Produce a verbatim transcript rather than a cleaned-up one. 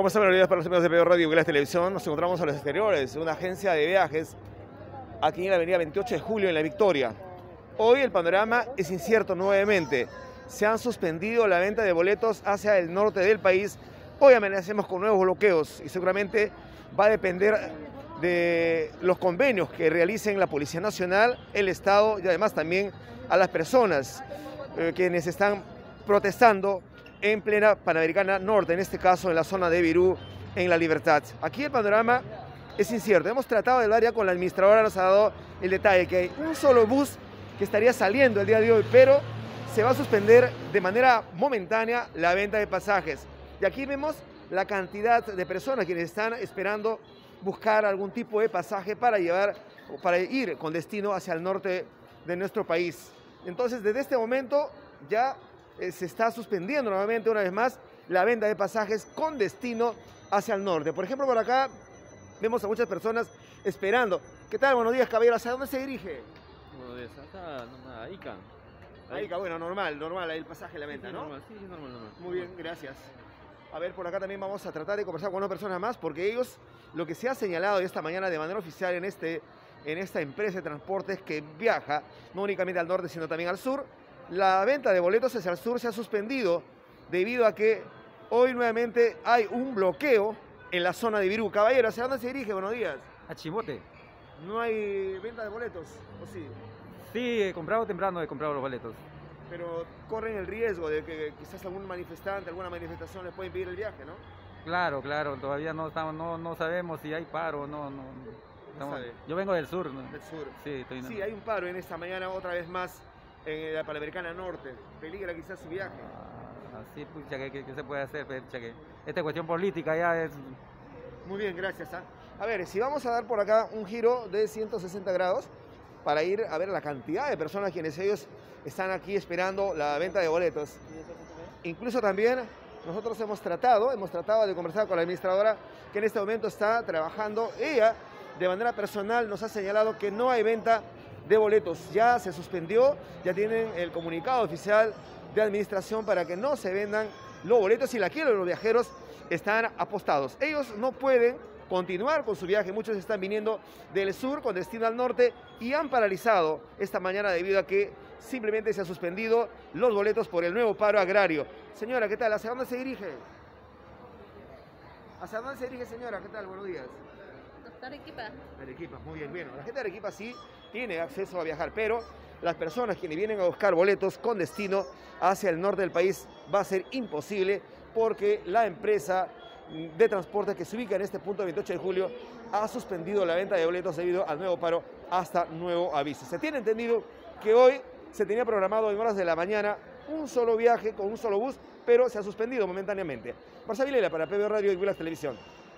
¿Cómo están? Buenos días para los amigos de P B Radio y Glass Televisión. Nos encontramos a los exteriores de una agencia de viajes aquí en la avenida veintiocho de julio en La Victoria. Hoy el panorama es incierto nuevamente. Se han suspendido la venta de boletos hacia el norte del país. Hoy amanecemos con nuevos bloqueos y seguramente va a depender de los convenios que realicen la Policía Nacional, el Estado y además también a las personas eh, quienes están protestando en plena Panamericana Norte, en este caso en la zona de Virú, en La Libertad. Aquí el panorama es incierto. Hemos tratado de hablar ya con la administradora, nos ha dado el detalle que hay un solo bus que estaría saliendo el día de hoy, pero se va a suspender de manera momentánea la venta de pasajes. Y aquí vemos la cantidad de personas quienes están esperando buscar algún tipo de pasaje para llevar, para ir con destino hacia el norte de nuestro país. Entonces, desde este momento ya eh, se está suspendiendo nuevamente una vez más la venta de pasajes con destino hacia el norte. Por ejemplo, por acá vemos a muchas personas esperando. ¿Qué tal? Buenos días, caballero. ¿Hacia dónde se dirige? Buenos días, acá, a Ica. A Ica, bueno, normal, normal, ahí el pasaje, la venta, sí, ¿no? Normal, sí, normal, normal. Muy bien, gracias. A ver, por acá también vamos a tratar de conversar con una persona más, porque ellos, lo que se ha señalado esta mañana de manera oficial en, este, en esta empresa de transportes que viaja no únicamente al norte, sino también al sur, la venta de boletos hacia el sur se ha suspendido debido a que hoy nuevamente hay un bloqueo en la zona de Virú. Caballero, ¿hacia dónde se dirige? Buenos días. A Chimbote. ¿No hay venta de boletos? ¿O sí? Sí, he comprado temprano, he comprado los boletos. Pero corren el riesgo de que quizás algún manifestante, alguna manifestación les pueda impedir el viaje, ¿no? Claro, claro, todavía no estamos, no, no sabemos si hay paro o no, no. Estamos, sabe. Yo vengo del sur, ¿no? Del sur. Sí, estoy Sí, hay un paro en esta mañana otra vez más en la Panamericana Norte. ¿Peligra quizás su viaje? Ah, sí, pucha, ¿qué, qué, qué se puede hacer? Pucha, que esta cuestión política ya es... Muy bien, gracias. ¿eh? A ver, si vamos a dar por acá un giro de ciento sesenta grados para ir a ver la cantidad de personas quienes ellos están aquí esperando la venta de boletos. Incluso también nosotros hemos tratado, hemos tratado de conversar con la administradora que en este momento está trabajando. Ella, de manera personal, nos ha señalado que no hay venta de boletos. Ya se suspendió, ya tienen el comunicado oficial de administración para que no se vendan los boletos y la quiero, los viajeros están apostados. Ellos no pueden continuar con su viaje. Muchos están viniendo del sur con destino al norte y han paralizado esta mañana debido a que simplemente se han suspendido los boletos por el nuevo paro agrario. Señora, ¿qué tal? ¿Hacia dónde se dirige? ¿Hacia dónde se dirige, señora? ¿Qué tal? Buenos días. Arequipa. Arequipa, muy bien. Bueno, la gente de Arequipa sí tiene acceso a viajar, pero las personas quienes vienen a buscar boletos con destino hacia el norte del país va a ser imposible porque la empresa de transporte que se ubica en este punto de veintiocho de julio ha suspendido la venta de boletos debido al nuevo paro hasta nuevo aviso. Se tiene entendido que hoy se tenía programado en horas de la mañana un solo viaje con un solo bus, pero se ha suspendido momentáneamente. Marcia Vilela para P B Radio y Glass Televisión.